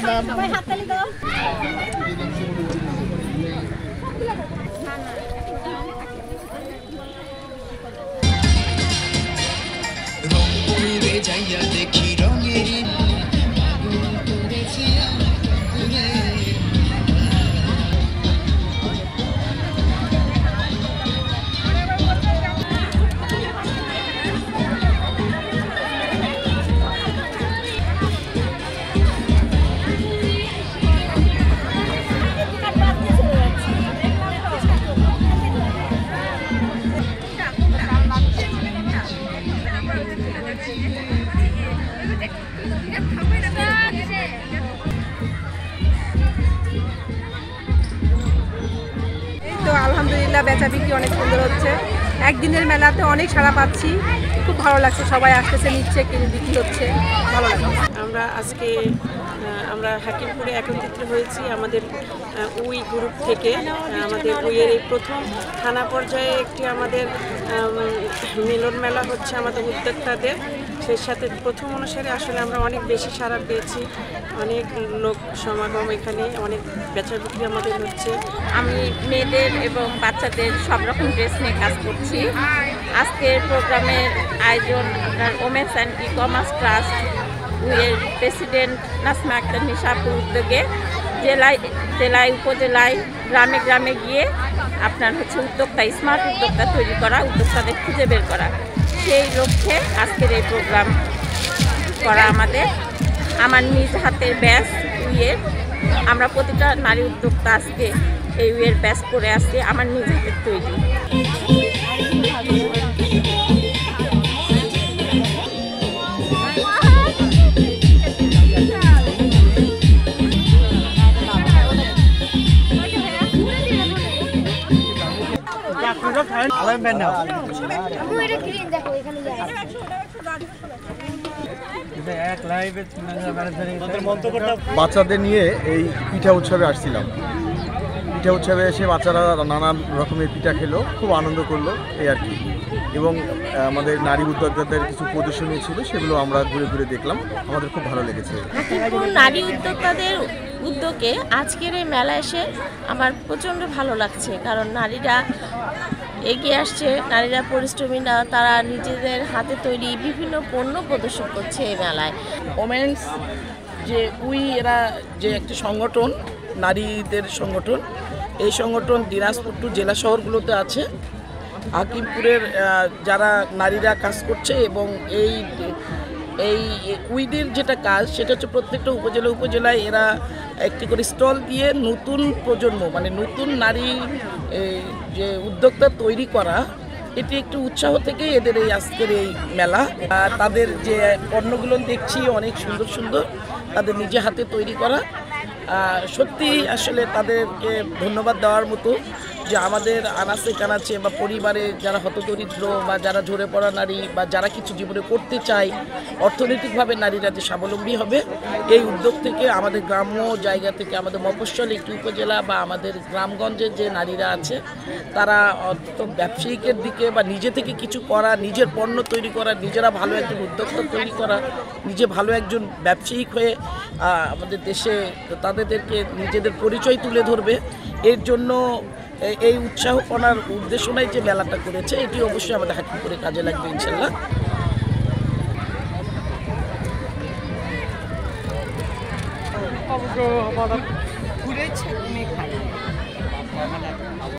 দেখি রঙের আলহামদুলিল্লাহ বেচা বিক্রি অনেক সুন্দর হচ্ছে। একদিনের মেলাতে অনেক সাড়া পাচ্ছি, খুব ভালো লাগছে। সবাই আসতেছে, নিচ্ছে, কিনে বিক্রি হচ্ছে, ভালো লাগছে। আমরা আজকে হাকিমপুরে একত্রিত হয়েছি আমাদের উই গ্রুপ থেকে। আমাদের উইয়ের এই প্রথম থানা পর্যায়ে একটি আমাদের মিলন মেলা হচ্ছে আমাদের উদ্যোক্তাদের। সেই সাথে প্রথম অনুসারে আসলে আমরা অনেক বেশি সাড়া পেয়েছি, অনেক লোক সমাগম, এখানে অনেক বেচা বিক্রি আমাদের হচ্ছে। আমি মেয়েদের এবং বাচ্চাদের সব রকম ড্রেস নিয়ে কাজ করছি। আজকের প্রোগ্রামের আয়োজন আপনার women's and e commerce trust উইয়ের প্রেসিডেন্ট নাসমা আক্তার নিশাপুর উদ্যোগে জেলায় উপজেলায় গ্রামে গ্রামে গিয়ে আপনার উদ্যোক্তা, স্মার্ট উদ্যোক্তা তৈরি করা, উদ্যোক্তাদের খুঁজে বের করা, সেই লক্ষ্যে আজকের এই প্রোগ্রাম করা। আমার নিজ হাতের ব্যাচ উইয়ের, আমরা প্রতিটা নারী উদ্যোক্তা আজকে এই উইয়ের ব্যাচ করে আসছি, আমার নিজ হাতের তৈরি। বাচ্চাদের নিয়ে এই পিঠা উৎসবে আসছিলাম। পিঠা উৎসবে এসে বাচ্চারা নানান রকমের পিঠা খেলো, খুব আনন্দ করলো, এই আর কি। এবং আমাদের নারী উদ্যোক্তাদের কিছু প্রদর্শনী ছিল, সেগুলো আমরা ঘুরে ঘুরে দেখলাম, আমাদের খুব ভালো লেগেছে। নারী উদ্যোক্তাদের উদ্যোগে আজকের এই মেলা এসে আমার প্রচণ্ড ভালো লাগছে, কারণ নারীরা এগিয়ে আসছে, নারীরা পরিশ্রমী, না তারা নিজেদের হাতে তৈরি বিভিন্ন পণ্য প্রদর্শন করছে এই মেলায়। ওমেন্স যে এরা যে একটি সংগঠন, নারীদের সংগঠন, এই সংগঠন দিনাজপুর টু জেলা শহরগুলোতে আছে। হাকিমপুরের যারা নারীরা কাজ করছে, এবং এই উইদের যেটা কাজ সেটা হচ্ছে প্রত্যেকটা উপজেলায় এরা একটি করে স্টল দিয়ে নতুন প্রজন্ম, মানে নতুন নারী যে উদ্যোক্তা তৈরি করা, এটি একটু উৎসাহ থেকে এদের এই আজকের এই মেলা। তাদের যে পণ্যগুলো দেখছি অনেক সুন্দর সুন্দর, তাদের নিজে হাতে তৈরি করা। সত্যি আসলে তাদেরকে ধন্যবাদ দেওয়ার মতো, যে আমাদের আনাচে কানাচে বা পরিবারে যারা হতদরিদ্র বা যারা ঝরে পড়া নারী বা যারা কিছু জীবনে করতে চায়, অর্থনৈতিকভাবে নারীরা যে স্বাবলম্বী হবে, এই উদ্যোগ থেকে আমাদের গ্রাম্য জায়গা থেকে, আমাদের মফস্বল একটি উপজেলা বা আমাদের গ্রামগঞ্জের যে নারীরা আছে, তারা অন্তত ব্যবসায়িকের দিকে বা নিজে থেকে কিছু করা, নিজের পণ্য তৈরি করা, নিজেরা ভালো একজন উদ্যোক্তা তৈরি করা, নিজে ভালো একজন ব্যবসায়িক হয়ে আমাদের দেশে তাদেরকে নিজেদের পরিচয় তুলে ধরবে। এর জন্য এই উৎসাহপনার উদ্দেশ্যনায় যে মেলাটা করেছে, এটি অবশ্যই আমাদের হাকিমপুরে কাজে লাগবে ইনশাল্লাহ। ঘুরেছে